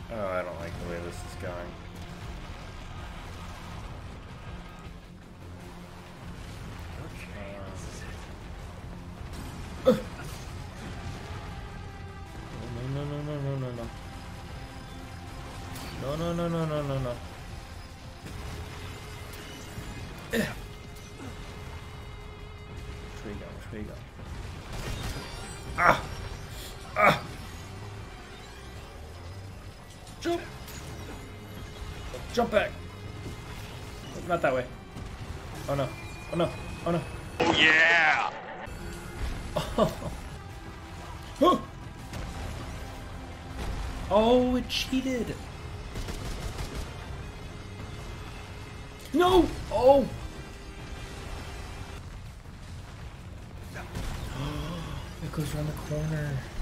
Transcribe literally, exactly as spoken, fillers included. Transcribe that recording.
Oh, I don't like the way this is going. Uh. No, no, no, no, no, no, no. No, no, no, no, no, no, no. Which way you go? Which way you go? Ah! Ah! Jump! Jump back! Not that way. Oh no. Oh no. Oh no. Oh yeah! Oh! Oh! Oh, it cheated! No! Oh! It goes around the corner.